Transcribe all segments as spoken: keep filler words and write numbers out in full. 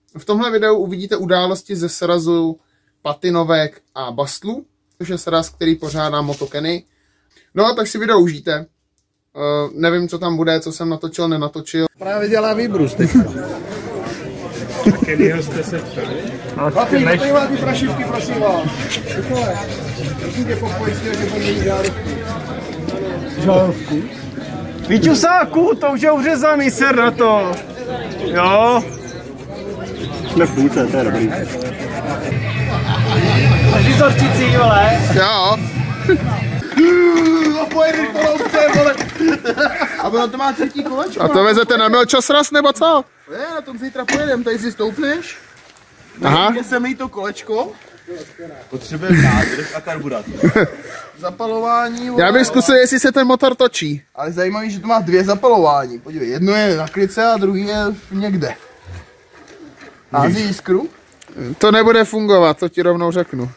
V tomhle videu uvidíte události ze srazu Patinovek a Bastlu, což je sraz, který pořádá Moto-Kenny. No a tak si video užijte. Uh, nevím, co tam bude, co jsem natočil, nenatočil. Právě dělá výbrus teďka. Kennyho jste se ptali? Papi, tady má ty prašivky, prosím vás. Takové. Prosím tě pojistil, že bude mít žárovku. Žárovku? Vyťusáku, to už je uřezaný, ser na to. Jo? Jsme v půlce, to je dobrý. Máš torčicí, vole. Jo. No pojedeš to loupce, vole. A ono to má třetí kolečko. A to vezete na Milčasraz nebo co? Je, na tom zítra pojedem, tady si stoupneš. Aha. Kde se mít to kolečko. Potřebujeme nádrž a karburátor. Zapalování. Vole, Já bych zkusil, jestli se ten motor točí. ale zajímavý, že to má dvě zapalování. Podívej, jedno je na klice a druhý je někde. Hází jiskru. To nebude fungovat, to ti rovnou řeknu.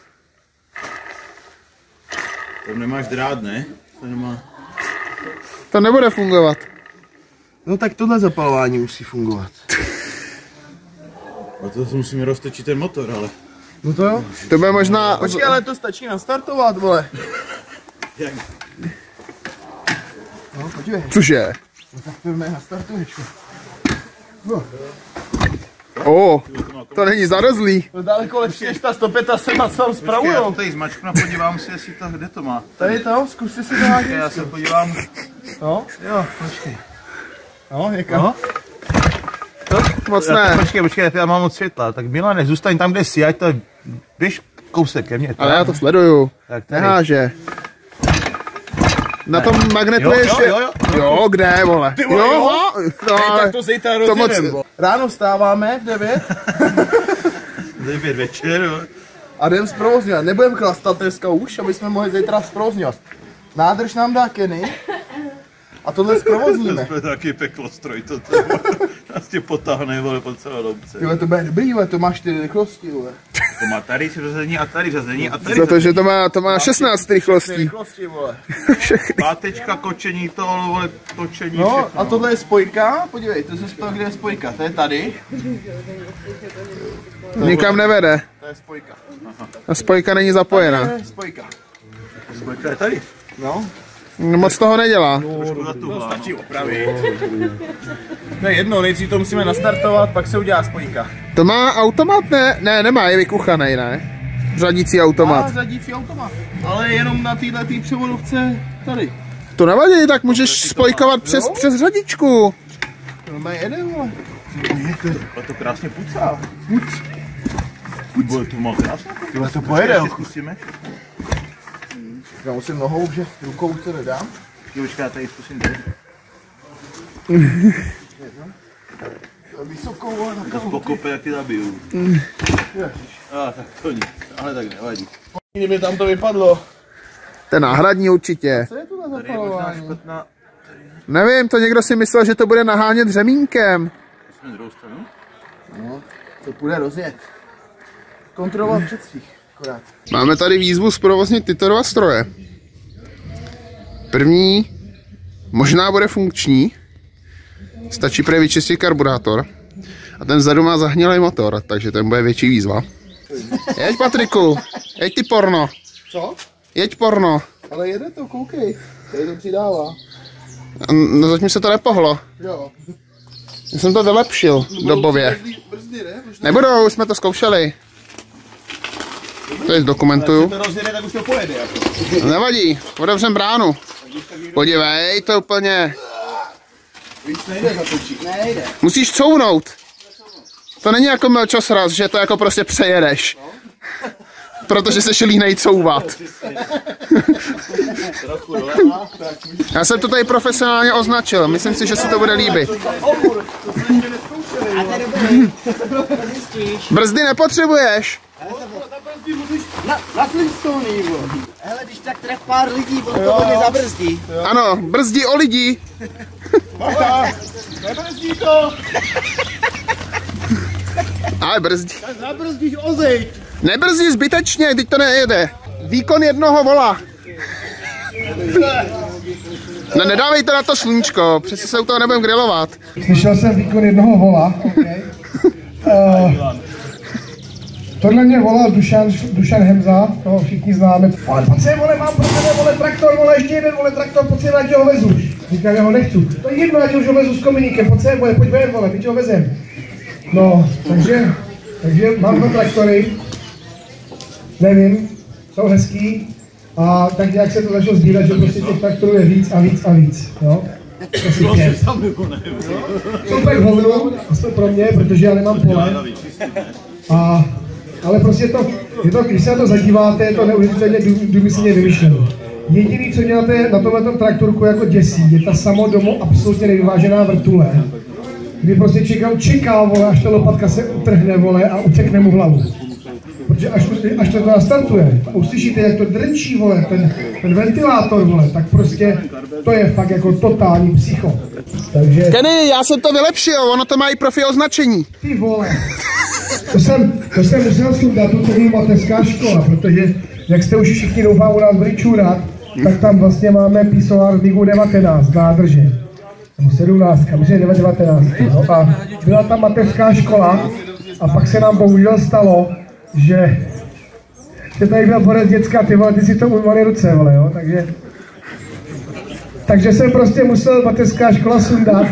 Tam nemáš drát, ne? To nemá... To nebude fungovat. No tak tohle zapalování musí fungovat. A to musíme roztočit ten motor, ale... No to jo. To bude možná... Počkej, ale to stačí nastartovat, vole. Jak? No, podívej. Cože? No tak to nastartuješ. O, to není zarozlý. To je daleko lepší než ta sto sedm, co tam Já spravujou. tady zmačknu a podívám se, jestli to, kde to má. Tady to, zkus si to hádět. Já se podívám. No, Jo, počkej. no, někam. No. Moc ne. Počkej, počkej, já mám moc světla. Tak Milane, zůstaň tam, kde jsi, ať to běž kousek ke mně. Ale já to sleduju. Tak tady. Neháže. Na tom magnetu Jo, je jo, ještě... jo, jo. Jo, kde, vole? vole, jo? No, Hej, ale tak to zítra to moc... rozjedem, bo. Ráno vstáváme v devět devět večer, jo. a jdem zprovozňovat. Nebudem chlastat dneska už, aby jsme mohli zítra zprovozňovat. Nádrž nám dá Kenny a tohle zprovozníme. To je taky peklostroj, to nás tě potáhne, vole, po celé loupce. Tyhle, to bude dobrý, vole, to má čtyři rychlosti, vole. To má tady řazení a tady řazení a tady Protože to má, to má šestnáct rychlostí. Rychlosti, vole. pátečka, kočení, to, vole, točení, No všechno. a tohle je spojka, podívej, to je to, kde je spojka, to je tady. Nikam nevede. To je spojka. A spojka není To zapojená. je spojka. Spojka je tady. No. Moc toho nedělá. Trošku za tu hlavu. Opravit. To je jedno, nejdřív to musíme nastartovat, pak se udělá spojka. To má automat? Ne, ne, nemá, je vykuchanej, ne? Řadící A automat. řadící automat. Ale jenom na této tý převodovce tady. To nevadí, tak můžeš spojkovat přes, přes řadičku. To má jeden, vole. A to krásně pucá. Puc. Puc. To má krásně. Tohle to pojede, jo. Zkusíme. Já musím nohou, že rukou už to nedám. Počkej, já tady zkusím tady. Vysokou, vole, na kavu. Pokope, jak ty zabiju. A tak to nic, ale tak nevadí. Kdyby tam to vypadlo. To je náhradní určitě. Co je to za Tady je možná zapalování? špatná. Nevím, to někdo si myslel, že to bude nahánět řemínkem. Jsme druhou stranu. No, to půjde rozjet. Kontrolovat předstřih, akorát. Máme tady výzvu zprovoznit tyto dva stroje. První možná bude funkční. Stačí prý vyčistit karburátor. A ten vzadu má zahnilý motor, takže ten bude větší výzva. Jeď, Patriku, jeď ty porno. Co? Jeď porno. Ale jede to, koukej. Tady to přidává. No zatím se to nepohlo. Jo. Já jsem to vylepšil dobově. Brzdy, ne? Možná Nebudou, už jsme to zkoušeli. To je dokumentuju. to rozjede, tak už to pojede. Jako. Nevadí, otevřem bránu. Podívej, to úplně... Víc nejde zatočit. Nejde. Musíš couvnout. To není jako Milčasraz, že to jako prostě přejedeš. Protože jsi línej couvat. Já jsem to tady profesionálně označil, myslím si, že se to bude líbit. Brzdy nepotřebuješ. Na, na Flintstone, jo. Hele, když tak tref pár lidí, on to hodně zabrzdí. Ano, brzdí o lidí. Bacha, nebrzdí to. Ale brzdí. Tak zabrzdíš o zeď. Nebrzdí zbytečně, teď to nejede. Výkon jednoho vola. No nedávej to na to sluníčko, přece se u toho nebudem grilovat. Slyšel jsem výkon jednoho vola, okay. Uh, tohle mě volal Dušan, Dušan Hemza, toho všichni známe. Ale pojď se, vole, mám pro tebe, vole, traktor, vole, ještě jeden, vole, traktor, pojď se, ať ho vezu. Říkám, já ho nechci. To je jedno, ať už ho vezu s Kominíkem, pojď se, vole, pojď ven, vole, teď ho vezem. No, takže, takže mám dva traktory, nevím, jsou hezký. A tak nějak se to začalo sbírat, že prostě těch traktorů je víc a víc a víc, jo? Super hovno, aspoň pro mě, protože já nemám pole. A, ale prostě to, je to, když se na to zadíváte, je to neuvěřitelně důmyslně vymyšlené. Jediný, co děláte na tomhle traktorku jako děsí, je ta samodomo absolutně nevyvážená vrtule, kdy prostě čekal, čekal, vole, až ta lopatka se utrhne, vole, a utekne mu hlavu. Protože až to, až to nastartuje, uslyšíte, jak to drčí, vole, ten, ten ventilátor, vole, tak prostě to je fakt jako totální psycho. Takže... Kenny, já jsem to vylepšil, ono to má i profi označení. Ty vole, to jsem, to jsem musel sundat, to byl mateřská škola, protože, jak jste už všichni doufám u nás byli čůrat, tak tam vlastně máme písoár Migu devatenáct, nádrže. Nebo sedmnáctka, myslím, že devatenáct. No, a byla tam mateřská škola a pak se nám bohužel stalo, že, že tady byl borec děcka, ty vole, ty si to umývaly ruce, vole, jo, takže, takže jsem prostě musel mateřská škola sundat,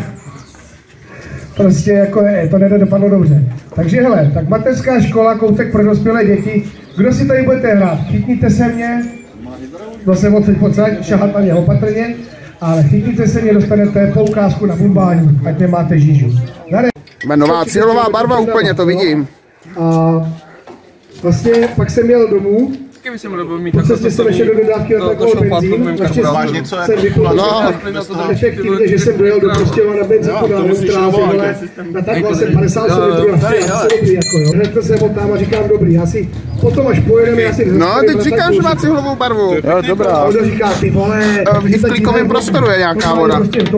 prostě jako ne, to nejde dopadlo dobře. Takže hele, tak mateřská škola, koutek pro dospělé děti, kdo si tady budete hrát, chytníte se mě, no se odsaď pocať, šahat na mě opatrně, ale chytníte se mě, dostanete poukázku na bumbání, ať nemáte žížu. Nová cílová barva úplně, to vidím. A vlastně pak jsem jel domů, po cestě jsem ještě do dodávky na takovou benzín, naštěstí jsem vyplatil efektivně, že jsem dojel do Prostějova na benzínku na Monstrázi, ale natákoval jsem padesát litrů a jsem dobrý, jako jo. Hned jsem tam a říkám dobrý, já si potom až pojedeme, já si... No, teď říkám, že má cihlovou barvu. Jo, dobrá. A on říká, ty vole... I v klikovém prostoru je nějaká voda.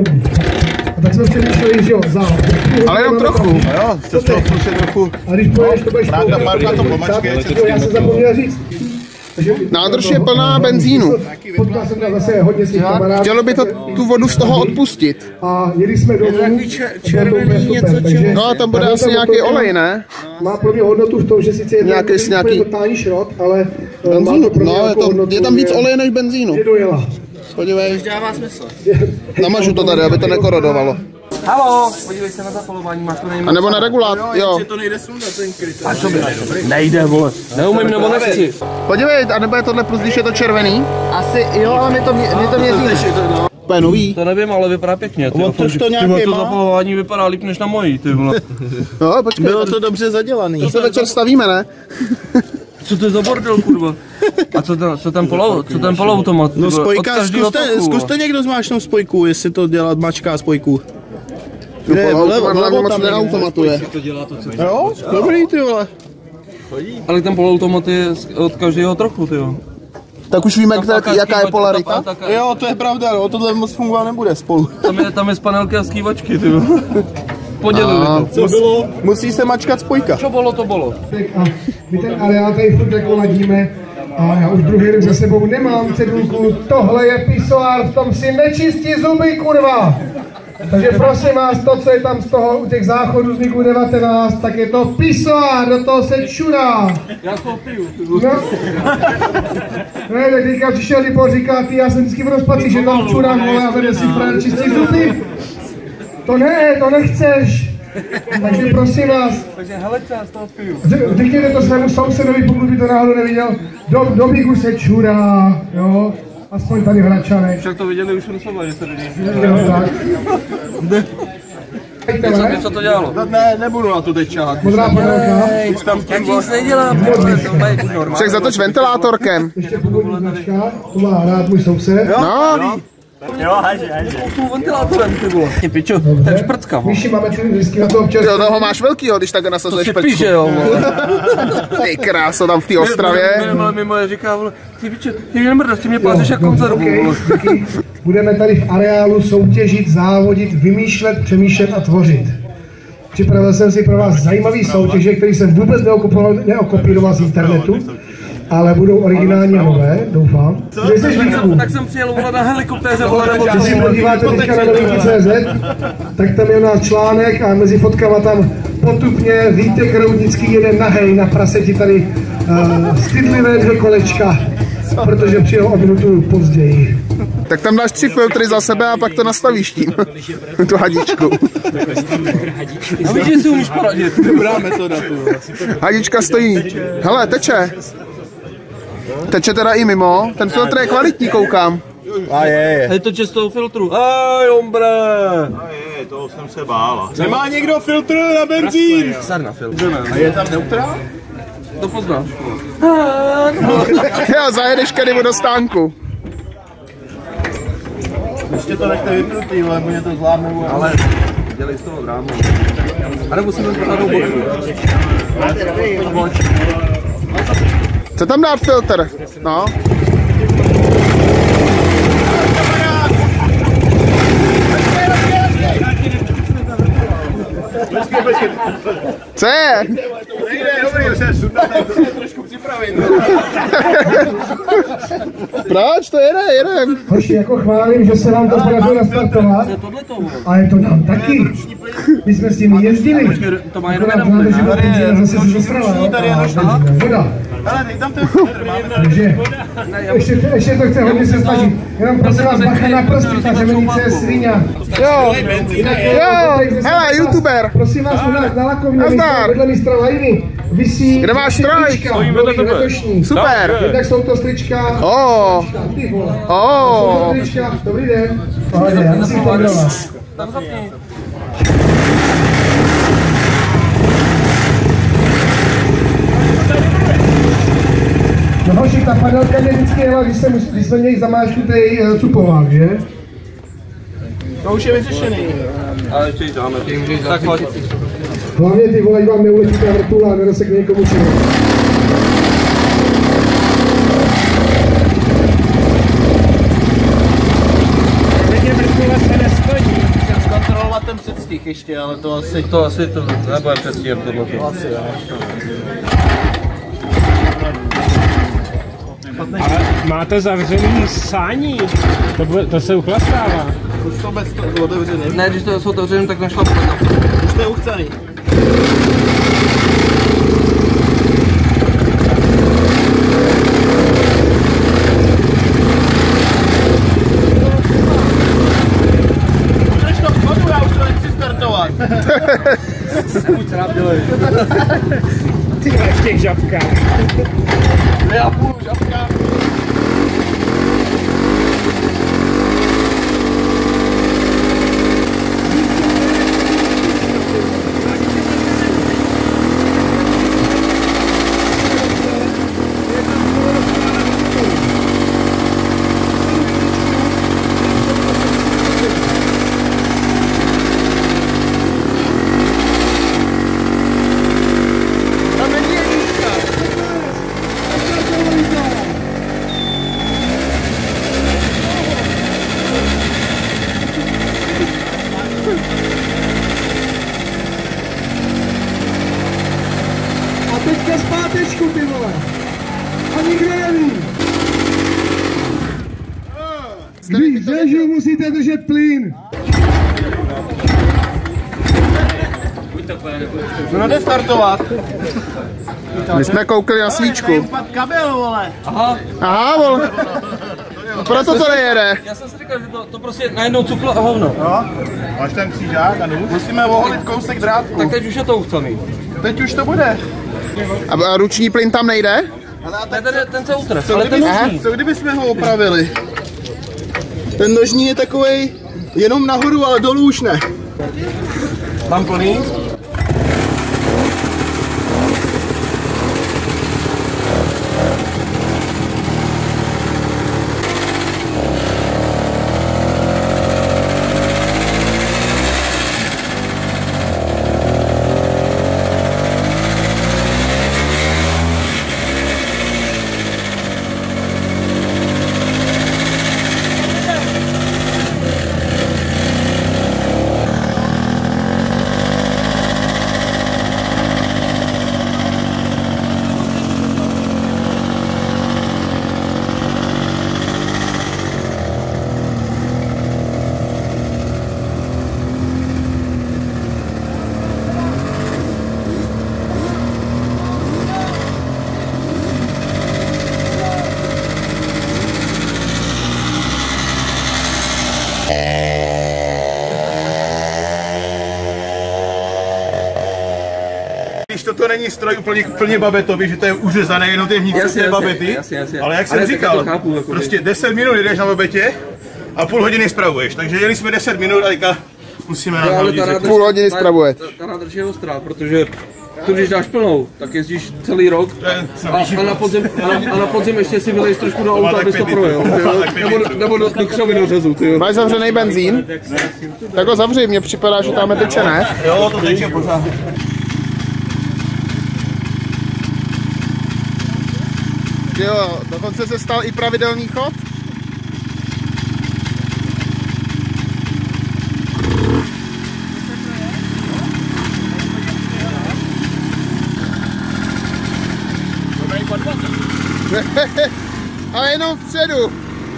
A tak jsme přemýšleli, že jo, za... Ale jenom trochu. Jo, to to prostě trochu. A když pojedeš, to budeš použít. Já jsem zapomněl říct. Nádrž je plná benzínu. Potkal jsem tam zase hodně svých kamarádů. Chtělo by to tu vodu z toho odpustit. A jeli jsme domů. Červený něco, no a tam bude asi nějaký olej, ne? Má pro mě hodnotu v tom, že sice je nějaký, nějaký... totální šrot, ale benzínu, no, je tam, je tam víc oleje než benzínu. Je dojela. Podívej. Namažu to tady, aby to nekorodovalo. Halo, podívej se na zapalování, máš to nejméně. A nebo na regulátor, jo. To nejde sundat, ten kryt. A co by? Nejde, vole. Neumím nebo nechci. Podívej, a nebo je tohle plus, když je to červený? Asi jo, ale my to, mě, my to měříme. To je nový. To nevím, ale vypadá pěkně. Ty, to, to nějaký to má? zapalování vypadá líp než na mojí, ty vole. No, počkej. Bylo to dobře zadělaný. To se večer stavíme, ne? Co to je za bordel, kurva? A co ten, co ten, polo, co ten poloautomat? No spojka, zkuste, zkuste někdo zmáčknout spojku, jestli to dělat mačká spojku. No poloautomat hlavně moc neautomatuje. Jo, dobrý, ty vole. Ale ten poloautomat je od každého trochu, ty jo. Tak už víme, jak, jaká je polarita? Jo, to je pravda, no, tohle moc fungovat nebude spolu. Tam je, tam je z panelky a skývačky, ty jo. Podělili to. Co bylo? Musí se mačkat spojka. Co bylo, to bylo. A my ten areál tady furt jako ladíme a já už druhý rok za sebou nemám cedulku. Tohle je pisoár, v tom si nečistí zuby, kurva. Takže prosím vás, to, co je tam z toho, u těch záchodů z Migu devatenáct, tak je to pisoár, do toho se čurá. Já to piju. No. Ne, tak teďka přišel Lipo, říká, ty, já jsem vždycky v rozpaci, že tam čurám, vole, a vede si frajer čistí zuby. To ne, to nechceš. Takže prosím vás. Takže helece, já z toho piju. Řekněte to svému sousedovi, pokud by to náhodou neviděl. Do, do Migu se čurá, jo. Aspoň tady v Hradčanech. Však to viděli už Rusové, že se vidí. Jo, tak. Co, co to dělalo? Ne, nebudu na to teď čahat. Modrá panelka. Já nic nedělám, to mají normálně. Však zatoč ventilátorkem. Ještě původní značka, to má rád můj soused. No, Jo, haži, haži. S tou ventilátorem, ty vole. Ty pičo, to je šprcka. Myši máme čili vždycky na to občas. jo, toho máš velkýho, když tak nasazuješ To si píše, jo, vole. Ty kráso, tam v té Ostravě. Ale mimo je říká, vole, ty pičo, ty mě nemrdaš, ty mě plázeš jak konzervu, vole. Budeme tady v areálu soutěžit, závodit, vymýšlet, přemýšlet a tvořit. Připravil jsem si pro vás zajímavý soutěže, který jsem vůbec neokopíroval z internetu. ale budou originálně nové, doufám. Kde jsi, Vítku? Tak jsem přijel volat na helikoptéře, vole, nebo Když si podíváte teďka na novinky tečka cé zet, tak tam je u nás článek a mezi fotkama tam potupně Vítek Roudnický jede nahej na praseti tady uh, stydlivé dvě kolečka, protože přijel o minutu později. Tak tam dáš tři filtry za sebe a pak to nastavíš tím. Tu hadičku. A víš, že si umíš poradit. Dobrá metoda tu. Hadička stojí. Hele, teče. Teče teda i mimo. Ten filtr je kvalitní, koukám. A je, je. Je to čest toho filtru. Aj, ombre. A je, toho jsem se bála. Nemá někdo filtr na benzín? Sar na filtr. A je tam neutrál? To poznáš. Jo, zajedeš kedy do stánku. Ještě to nechte vypnutý, ale mě to zlámou. Ale dělej z toho drámu. A nebo si to pořádnou boku. Co tam dát filtr? No. Co je? Dobrý, se sundat, trošku připravit. Proč? To jede, jedem. Hoši, jako chválím, že se vám to podařilo nastartovat, ale to nám taky. My jsme s tím jezdili. To má jenom Akorát jeden nám to, plyn, že benzína zase se zastrala, jo? A voda. Ale dej tam ten filtr, máme tady. Takže ještě, ještě to chce hodně se snažit. Jenom prosím vás, bacha na prsty, ta řemenice je svině. Jo, jo, hele, youtuber. Prosím vás, u nás na Lakovně, Nazdar. vedle mistra Lajny, visí... Kde máš strajk? Stojím vedle tebe. Super. Jednak jsou to strička... Oh. Ty vole. Oh. Jsou to strička, dobrý den. Pohodě, já musím to dělat. Tam zapni. No hoši, ta panelka mě vždycky jela, když, jsem, když jsme měli zamáčknutý uh, cupovák, že? To už je vyřešený. Ale ještě jí dáme. Tak pojď. Hlavně ty vole, vám neuletí ta vrtula a nedosekne někomu čemu. Zkontrolovat ten předstih ještě, ale to asi... To asi to nebude předstíhat tohleto. Asi jo. Ale máte zavřený sání, to, bude, to se uchlastává. Už to bez toho otevřený. Ne, když to jsou otevřeným, tak nešla. Už to je uchcený. Udrž to k vodu, já už to nechci startovat. Buď se nám dělej. Ty máš těch žabkách. Ne a půl žabka. A teďka zpátečku, ty vole. A nikde neví. Když držu, musíte držet plyn. No jde startovat. My jsme koukali na svíčku. Pad kabel, vole. Aha, Aha, vol. Proto to nejede. já jsem si říkal, že to, to prostě najednou cuklo a hovno. No, máš ten křížák a nůž. Musíme oholit kousek drátku. Tak teď už je to uchcený. Teď už to bude. A, a ruční plyn tam nejde? Ale a Ne, tak ten, je- ten se utrh, co, ale ten kdyby, nožní. co kdyby jsme ho opravili? Ten nožní je takovej jenom nahoru, ale dolů už ne. Tam plný. Když toto není stroj úplně plně babetový, že to je uřezané, jenom ty vnitřní Jasně, té jasně, babety, jasně, jasně. ale jak jsem Ale tak říkal, to chápu, jako prostě deset minut jdeš na babetě a půl hodiny spravuješ, takže jeli jsme deset minut a teďka musíme Jo, ale nahodit ta řetu. nádrž- Půl hodiny ta- spravuje. Ta, ta nádrž je ostrá, protože tu, když dáš plnou, tak jezdíš celý rok To je a, a, na, podzim, a, na, a na podzim ještě si vyleješ trošku do má auta, tak abys to pět projel. litrů. jo. Má tak pět Nebo, litrů. nebo do, do křovy do řezu, ty jo. Máš zavřený benzín? Tak ho zavři, mně připadá, že tam teče, ne? Jo, to teče pořád. Jo, dokonce se stal i pravidelný chod. Ale jenom vpředu.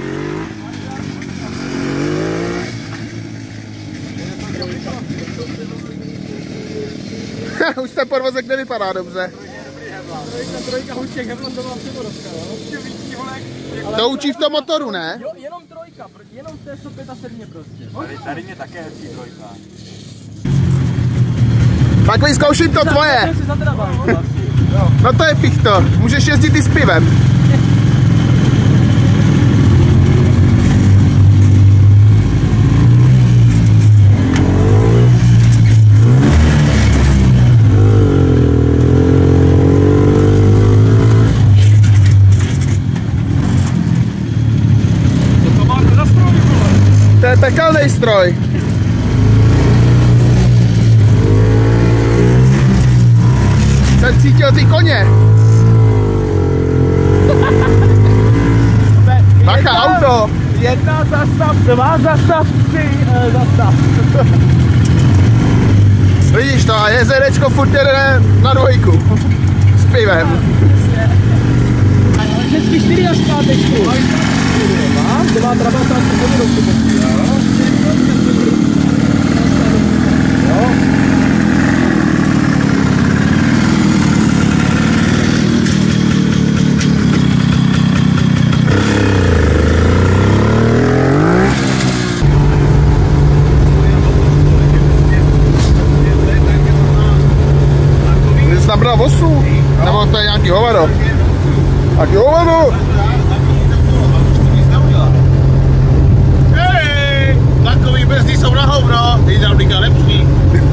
Už ten podvozek nevypadá dobře. To učí v tom motoru, ne? Jo, jenom trojka, jenom v té sto sedmdesát prostě. Tady, tady mě také hezký trojka. Tak vyzkouším to tvoje. No to je fichto. Můžeš jezdit i s pivem. To je pekelný stroj. Jsem cítil ty koně. Bacha, auto. Jedna zastav, dva zastav, tři eh, zastav. Vidíš to, a jezerečko furt jede na dvojku. S pivem. Vždycky čtyři až pátečku. Dva, dva trabata, tři hodiny. Jsi nabral vosu? Nebo to je nějaký hovado? Tak jo, hovado! Hej, tlakový brzdy jsou na hovno, hydraulika lepší.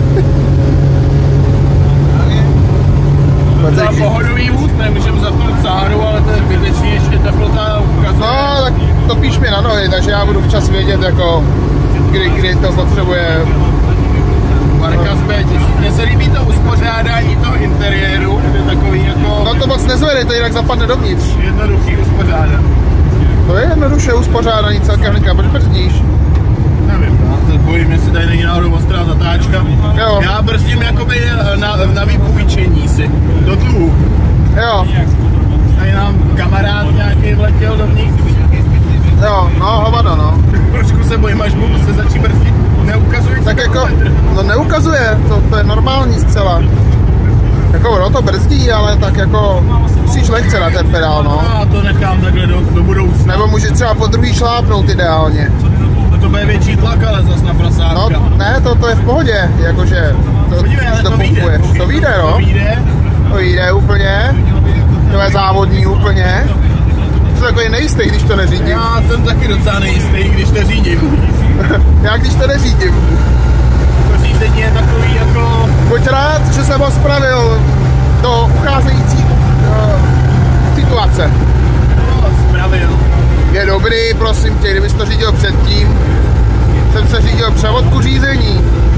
Za pohodový vůz, nemůžeme zapnout sáru, ale to je zbytečný, ještě teplota ukazuje. No, tak to píš mi na nohy, takže já budu včas vědět, jako, kdy, kdy to potřebuje. Marka z bé tisíc. Mně se líbí to uspořádání toho interiéru, to je takový jako No to moc nezvedej, to jinak zapadne dovnitř. jednoduchý uspořádání. To je jednoduše uspořádání celkem, hnedka, proč brzdíš? Nevím, já se bojím, jestli tady není náhodou ostrá zatáčka. Jo. Já brzdím jakoby na, na vypůjčení si, do dluhu. Jo, Tady nám kamarád nějaký vletěl dovnitř. jo, no hovado, no. Trošku se bojím, až budu se začít brzdit. Neukazuje Tak jako, no neukazuje, to, to je normální zcela. Jako ono to brzdí, ale tak jako musíš lehce na ten pedál, no. Já to nechám takhle do, do budoucna. Nebo můžeš třeba po druhý šlápnout ideálně. To bude větší tlak, ale zas na prasátka. No ne, to, to je v pohodě, jakože to, Podívej, ale to to vyjde. pumpuješ. To vyjde, no. To vyjde. To vyjde úplně. To je závodní úplně. To je takový nejistý, když to neřídím. Já jsem taky docela nejistý, když to řídím. Já když to neřídím. To řízení je takový jako... Buď rád, že jsem ho spravil do ucházející uh, situace. No, spravil. Je dobrý, prosím tě, kdybys to řídil předtím. Jsem se řídil převodku řízení.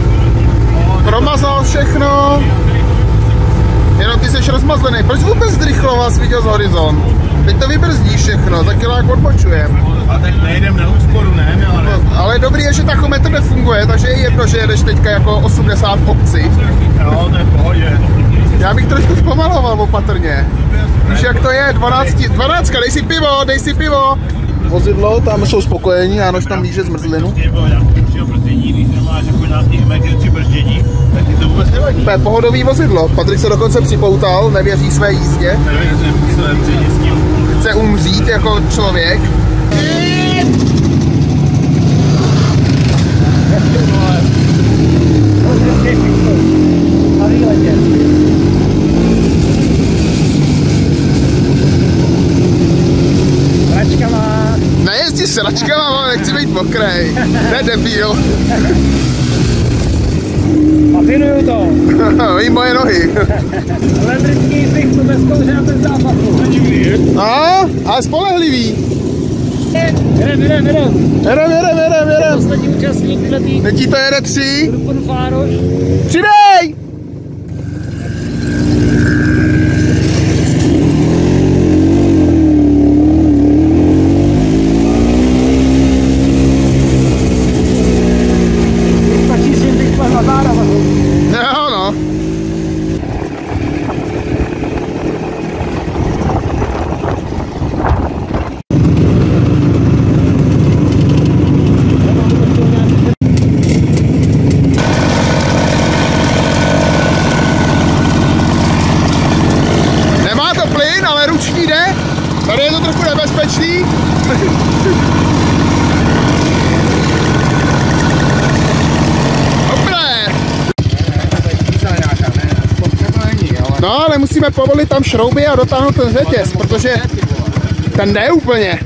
Promazal všechno. Jenom ty jsi rozmazlený. Proč vůbec zrychloval, jsi viděl z horizont? Teď to vybrzdíš všechno, tak jak odbočujem. A tak nejdem na úsporu, ne, Milane? Ale dobrý je, že tachometr nefunguje, takže je jedno, že jedeš teďka jako osmdesát v obci. Jo, to je v pohodě. Já bych trošku zpomaloval opatrně. Víš, jak to je? dvanáct, dvanáctka, dej si pivo, dej si pivo. Vozidlo, tam jsou spokojení, Jánoš tam líže zmrzlinu. Nebo nějakého brzdění, když nemáš jako nějaký emergency brzdění, tak ti to vůbec nevadí. To je pohodový vozidlo. Patrik se dokonce připoutal, nevěří své jízdě. Nevěřím svém předěstí. Chce umřít jako člověk. sračka mám, ale nechci být mokrej. Ne debil. Afinuju to. Ví moje nohy. Elektrický zvych to bez kouře a bez zápachu. No, ale spolehlivý. Jedem, jedem, jedem. Jedem, jedem, jedem, jedem. Ostatní účastník tyhletý. Teď ti to jede tři. Pan Fároš. Přidej! Stačí si jim teď na záda. Jo, no. Nemá to plyn, ale ruční jde. Tady je to trochu nebezpečný. No, ale musíme povolit tam šrouby a dotáhnout ten řetěz, protože ten jde úplně.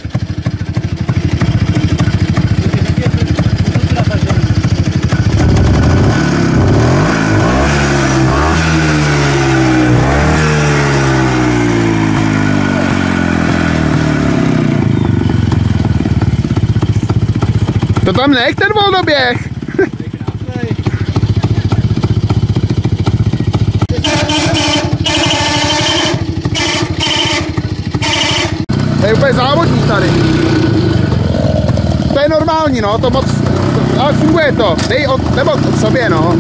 To tam nech ten volnoběh. To je úplně závodní tady. To je normální, no, to moc, to, ale funguje to. Dej od, nebo od sobě, no.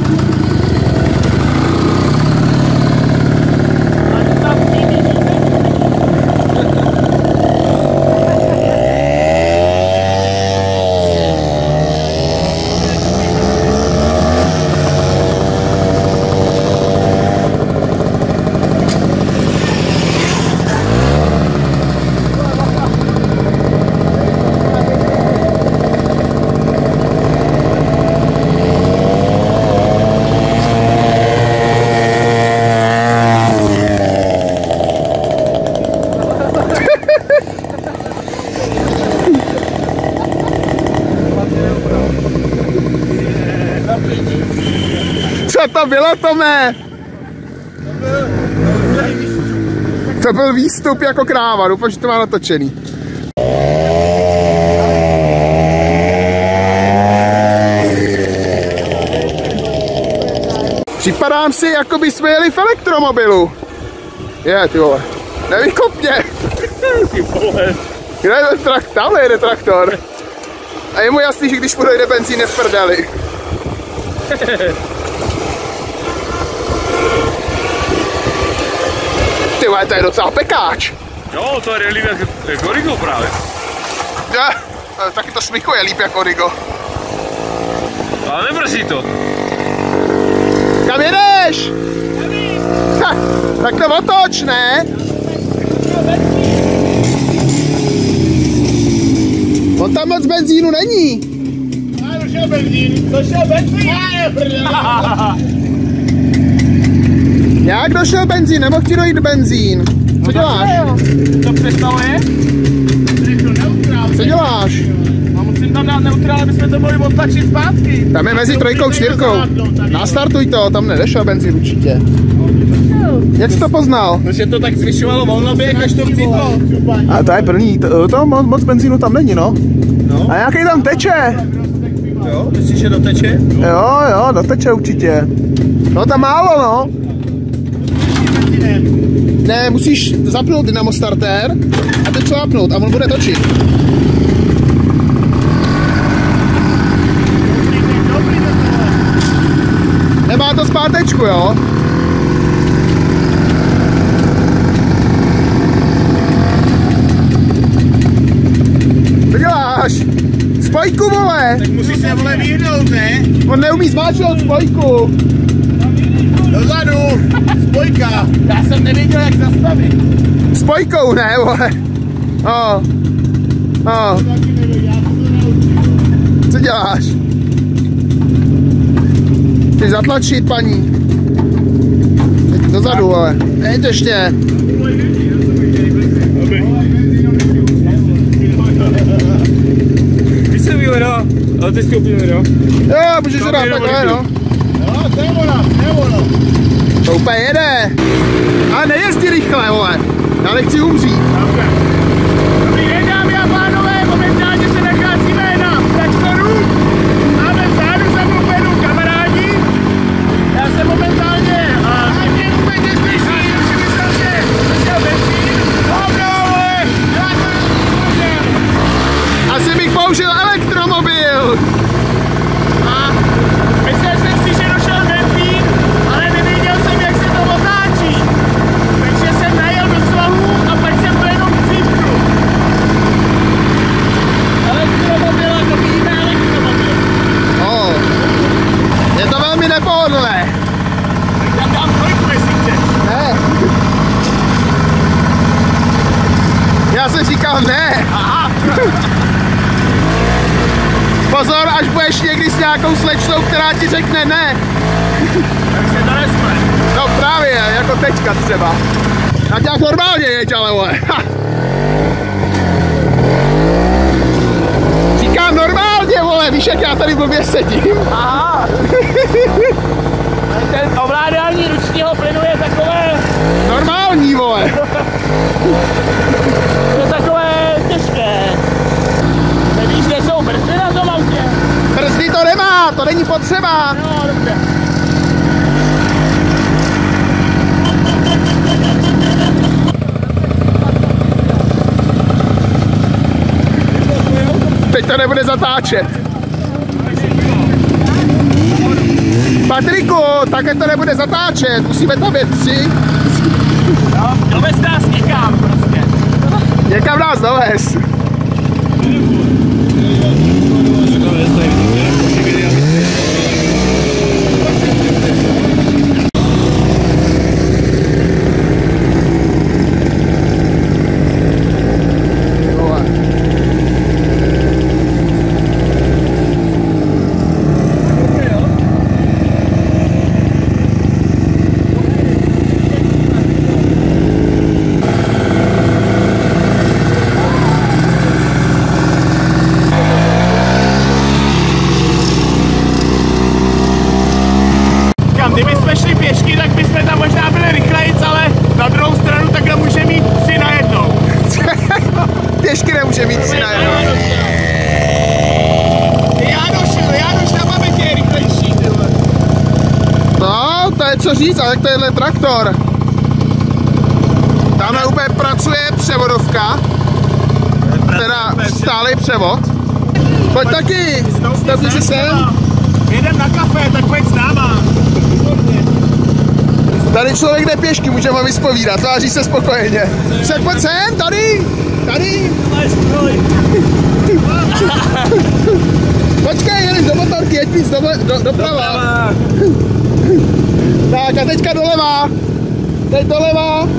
Co to bylo, Tome? To byl výstup jako kráva, doufám, že to má natočený. Připadám si, jako by jsme jeli v elektromobilu. Je, ty vole. Nevykop mě. Kde je ten traktor? Tamhle jede traktor. A je mu jasný, že když mu dojde benzín, v prdeli. Ty vole, to je docela pekáč. Jo, to je líp jak Origo právě. Ja, taky to smykuje líp jak Origo. Ale nemrzí to. Kam jedeš? Ha, tak to otoč, ne? On tam moc benzínu není. Došel benzín, došel benzín. Jak došel benzín? Nemohl ti dojít benzín. Co děláš? To představuje? Co děláš? A musím tam dát neutrál, aby jsme to mohli odtačit zpátky. Tam je mezi trojkou a čtyřkou. Nastartuj to, tam nedošel benzín určitě. Jak jsi to poznal? Protože to tak zvyšovalo volnoběh, až to chcíplo. A to je první, to, to moc benzínu tam není, no. no. A nějaký tam teče? Jo, myslíš, že doteče? Jo, jo, doteče určitě. No tam málo, no. Ne, musíš zapnout dynamo starter a teď šlápnout a on bude točit. Nemá to zpátečku, jo? Co děláš? Spojku, vole! Tak musíš se, vole, vyhnout, ne? On neumí zmáčknout spojku. Dozadu! Spojka! Já jsem nevěděl, jak zastavit. Spojkou, ne, vole? O. O. Co děláš? Chceš zatlačit, paní? Teď dozadu, vole. Teď ještě. Ale ty jsi koupil, jo? Jo, můžeš to dát takhle, no. No, to je ono, to je ono. To úplně jede. Ale nejezdí rychle, vole. Já nechci umřít. Dobrý den, dámy a pánové, momentálně se nacházíme na traktoru. Máme vzadu za mnou pojedou kamarádi. Já jsem momentálně... A mě vůbec neslyší. Já jsem si myslel, že chtěl benzín. Hovno, vole! Asi bych použil elektromobil. A myslel jsem si, že došel benzín, ale nevěděl jsem, jak se to otáčí. Takže jsem najel do svahu a pak jsem to jenom cípnul. Elektromobil a to vidíme elektromobil. Oh. Je to velmi nepohodlné. Tak tam dám trojku, jestli chceš. Ne. Já jsem říkal ne. Aha. Pozor, až budeš někdy s nějakou slečnou, která ti řekne ne. Tak se to nesme. No právě, jako teďka třeba. A nějak normálně jeď, ale vole. Ha. Říkám normálně, vole, víš, jak já tady blbě sedím? Aha. Ten ovládání ručního plynu je takové... Normální, vole. Je takové těžké. Nevíš, kde jsou brzdy na tom autě? Brzdy to nemá, to není potřeba. No, dobře. Teď to nebude zatáčet. Patriku, také to nebude zatáčet, musíme tam jet tři. No, dovez nás někam prostě. Někam nás dovez. Pěšky nemůže mít tři na jedno. Jánoš, Jánoš na paměti je rychlejší. No, to je co říct, ale to je traktor. Tamhle úplně pracuje převodovka. Teda stálý převod. Pojď taky, stavte si sem. Jedem na kafe, tak pojď s náma. Tady člověk jde pěšky, můžeme vyspovídat, tváří se spokojeně. Však pojď sem, tady, tady. Počkej, jedeš do motorky, jeď víc do, do, doprava. Tak a teďka doleva. Teď doleva.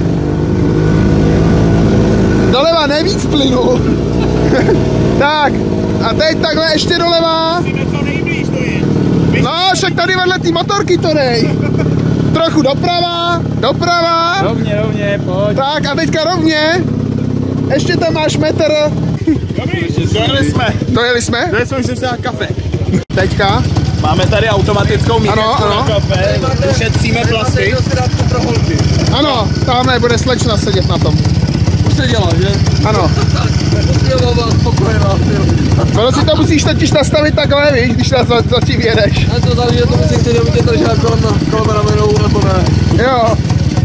Doleva, nejvíc plynu. Tak, a teď takhle ještě doleva. No, však tady vedle té motorky to dej. Trochu doprava, doprava. Rovně, rovně, pojď. Tak a teďka rovně. Ještě tam máš metr. Dobrý, dojeli jsme. Dojeli jsme? Dojeli jsme, už jsem si na kafe. Teďka. Máme tady automatickou míchačku Ano, ano. na kafe. Ušetříme plasty. Ano, tamhle bude slečna sedět na tom. Už se dělá, že? Ano. Spokojená. No si to musíš totiž nastavit takhle, víš, když za, za tím jedeš. A to záleží, že to musí chtěli, aby tě držel kolem, kolem ramenou, nebo ne. Jo.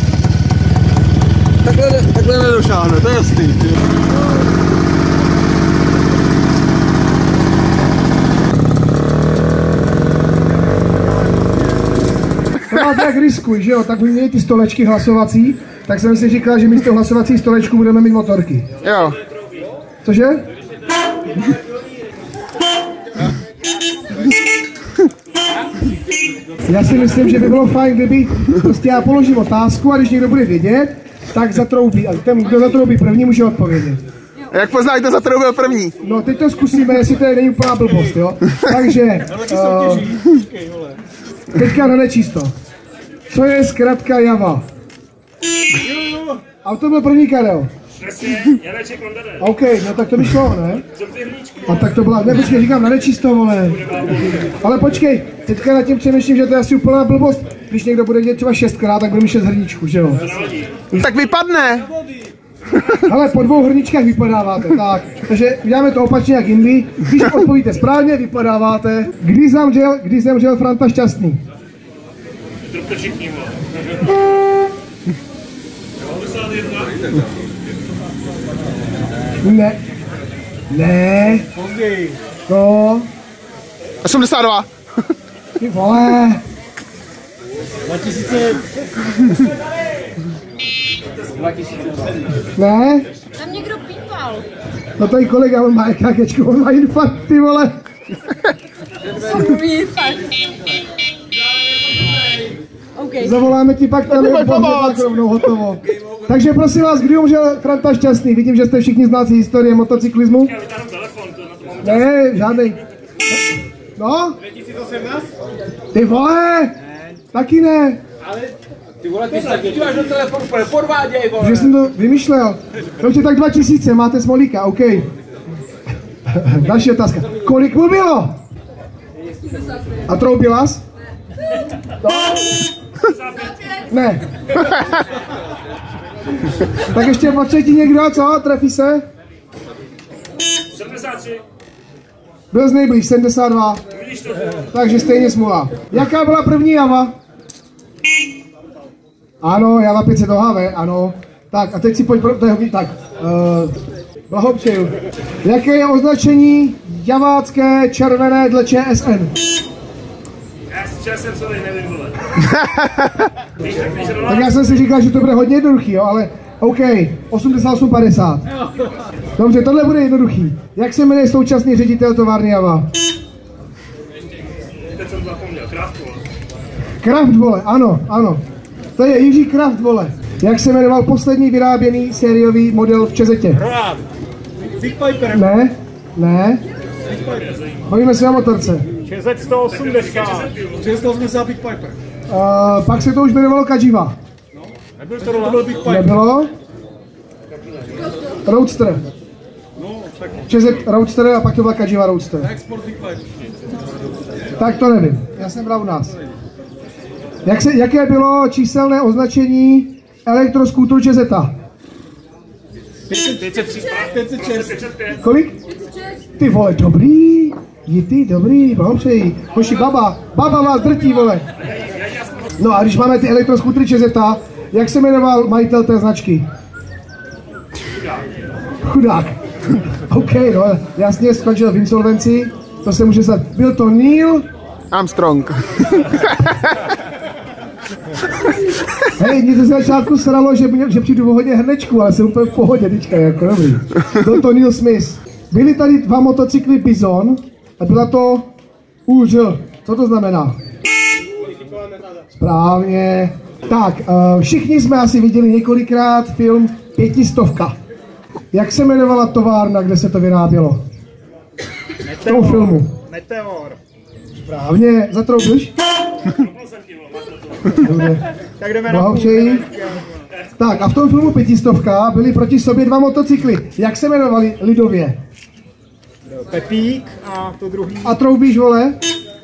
Takhle, takhle nedošáhne, to je jasný. No tak riskuj, že jo, tak měli ty stolečky hlasovací, tak jsem si říkal, že místo hlasovací stolečku budeme mít motorky. Jo. Cože? Já si myslím, že by bylo fajn, kdyby prostě já položím otázku a když někdo bude vědět, tak zatroubí. A ten, kdo zatroubí první, může odpovědět. Jak poznáš, kdo zatroubil první? No teď to zkusíme, jestli to je není úplná blbost, jo. Takže, uh, teďka na nečísto. Co je zkratka Java? A to byl první Karel. Přesně, Janeček Ondane. OK, no tak to by šlo, ne? Co ty hrníčky? A tak to byla, ne, počkej, říkám na nečisto, vole. Ale počkej, teďka nad tím přemýšlím, že to je asi úplná blbost. Když někdo bude dělat třeba šestkrát, tak bude mít šest hrníčků, že jo? Tak vypadne. Ale po dvou hrníčkách vypadáváte, tak. Takže uděláme to opačně jak jindy. Když odpovíte správně, vypadáváte. Kdy zemřel, kdy zemřel Franta Šťastný? Trubte všichni, vole. Ne. Ne. Později. No. osmdesát dva. Ty vole. dva tisíce. Ne. Tam někdo pípal. No tady kolega, on má jakákečku, on má infarkt, ty vole. Okay. Zavoláme ti pak tam rovnou hotovo. Takže prosím vás, kdy umřel Franta Šťastný? Vidím, že jste všichni znáci historie motocyklismu. Ne, žádnej. No? dva tisíce osmnáct? Ty vole! Taky ne. Ty vole, ty se díváš do telefonu, podváděj, vole. Že jsem to vymýšlel. Dobře, tak dva tisíce, máte smolíka, OK. Další otázka. Kolik mu bylo? A troubila jsi? No. Ne. Tak ještě po třetí někdo, co? Trefí se? sedmdesát tři. Byl z nejblíž, sedmdesát dva. Takže stejně smula. Jaká byla první Java? Ano, Java pět set O H V, ano. Tak a teď si pojď pro... Tak, uh, blahopřeju. Jaké je označení javácké červené dle Č S N? Já si časem co nevím, vole. Tak já jsem si říkal, že to bude hodně jednoduchý, jo, ale OK, osmdesát osm padesát. Dobře, tohle bude jednoduchý. Jak se jmenuje současný ředitel továrny Java? Teď jsem zapomněl, Kraft, vole. Kraft, vole, ano, ano. To je Jiří Kraft, vole. Jak se jmenoval poslední vyráběný sériový model v Čezetě? Roland. Big Piper. Ne, ne. Bavíme se o motorce. Čezet sto osmdesát. Čezet sto osmdesát Big Piper. Uh, pak se to už jmenovalo Kajiva. Nebyl to Roland? To byl Big Piper. Nebylo? Roadster. No, tak Čezet Roadster a pak to byla Kajiva Roadster. Export Big Piper. Tak to nevím, já jsem bral u nás. Jak se, jaké bylo číselné označení elektroskútru Čezeta? pět set tři. pět set šest. Kolik? Ty vole, dobrý. Je ty, dobrý, blahopřeji. Hoši, baba, baba vás drtí, vole. No a když máme ty elektroskútry Čezeta, jak se jmenoval majitel té značky? Chudák. OK, no, jasně, skončil v insolvenci. To se může stát. Byl to Neil Armstrong. Hej, mě to z začátku sralo, že, že přijdu o hodně hrnečku, ale jsem úplně v pohodě, teďka, jako dobrý. Byl to Neil Smith. Byly tady dva motocykly Bison a byla to U Ž. Co to znamená? Správně. Tak, uh, všichni jsme asi viděli několikrát film Pětistovka. Jak se jmenovala továrna, kde se to vyrábělo? V tom filmu. Meteor. Správně, zatroubíš? Tak jdeme na Blahopřeji. Tak a v tom filmu Pětistovka byly proti sobě dva motocykly. Jak se jmenovali lidově? Pepík a to druhý. A troubíš, vole?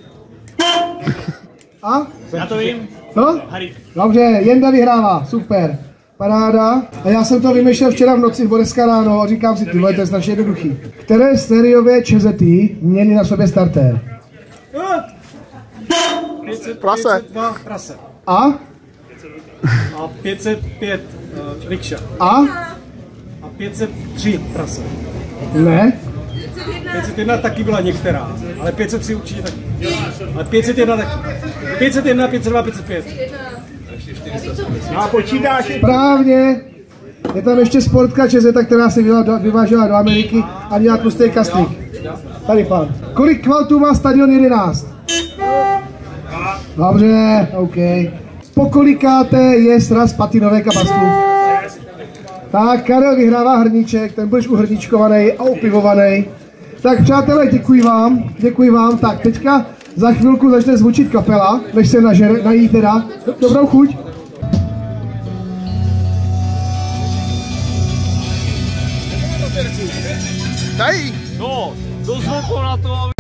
A? Já to vím. No? Dobře, Jenda vyhrává, super. Paráda. A já jsem to vymýšlel včera v noci, nebo dneska ráno a říkám si, ty vole, to je strašně jednoduchý. Které sériové Čezety měly na sobě startér? Prase. pět set dva prase. A? A pět set pět uh, rikša. A? A pět set tři prase. Ne? pět set jedna taky byla některá, ale pět set tři určitě taky. Ale pět set jedna taky. pět set jedna, pět set dva, pět set pět. A počítáš? Správně. Je tam ještě sportka Čezeta, která se vyvážela do Ameriky a měla tlustý kastrík. Tady pán. Kolik kvaltů má stadion jedenáct? Dobře, OK. Po kolikáté je sraz patinovek a bastů? Tak, Karel vyhrává hrníček, ten budeš uhrníčkovaný a upivovaný. Tak přátelé, děkuji vám, děkuji vám. Tak teďka za chvilku začne zvučit kapela, než se nažere, nají teda. Dobrou chuť. Dají. No, do zvuku na to, aby...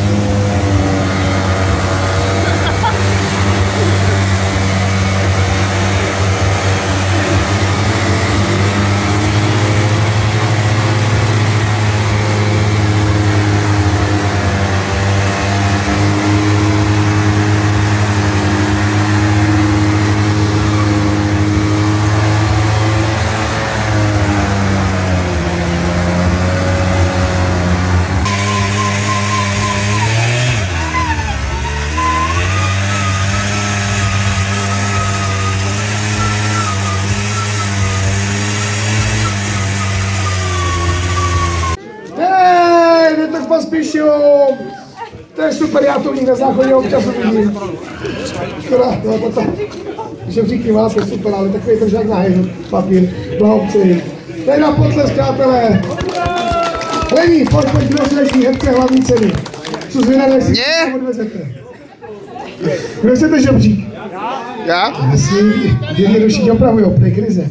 Pospíšil. To je super, já to na záchodě občas uvidím. Škoda, no to tak. Žebříky máte super, ale takový to žák na papír. Blahopřeji. Tady na potlesk, přátelé. Lení, pojď, pojď, kdo slyší herce hlavní ceny. Co zvědavé, jestli to odvezete. Kdo chcete žebřík? Já? Jasný, jednodušší opravujou, to je krize.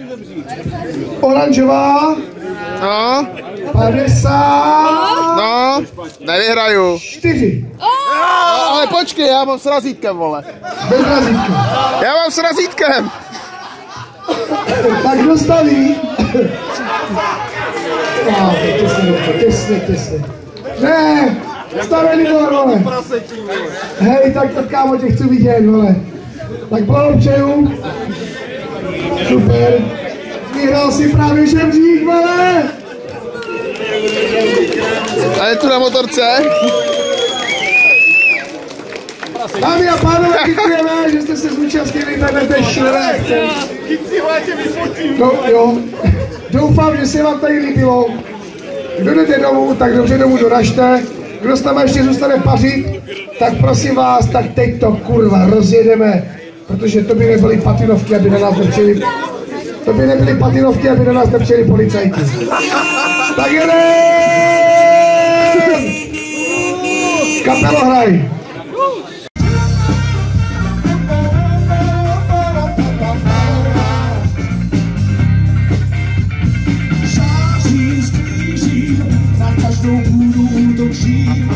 Oranžová. No. padesát. No, nevyhraju. čtyři. No, ale počkej, já mám s razítkem, vole. Bez razítka. Já mám s razítkem. Tak kdo staví? No, těsně, těsně, těsně. Ne, stavený vole, vole. Hej, tak to kámo, tě chci vidět, vole. Tak blahopřeju. Super. Vyhrál si právě žebřík, vole. A je tu na motorce. Dámy a pánové, děkujeme, že jste se zúčastnili tady té šílené akce. No jo, doufám, že se vám tady líbilo. Kdo jdete domů, tak dobře domů doražte. Kdo s náma ještě zůstane pařit, tak prosím vás, tak teď to kurva rozjedeme. Protože to by nebyly patinovky, aby na nás nepřijeli. To by nebyly patinovky, aby na nás nepřijeli policajti. Tak jedem! Kapelo hraj! Září sklíží, na každou půdu útočí.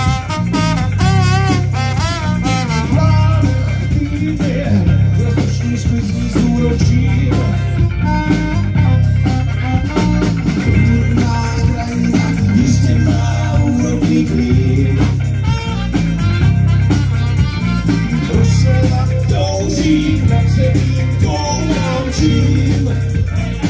Plán týdě, rozpoční sklizní zúročí. Prosím, toužím, nad celým koulám žím.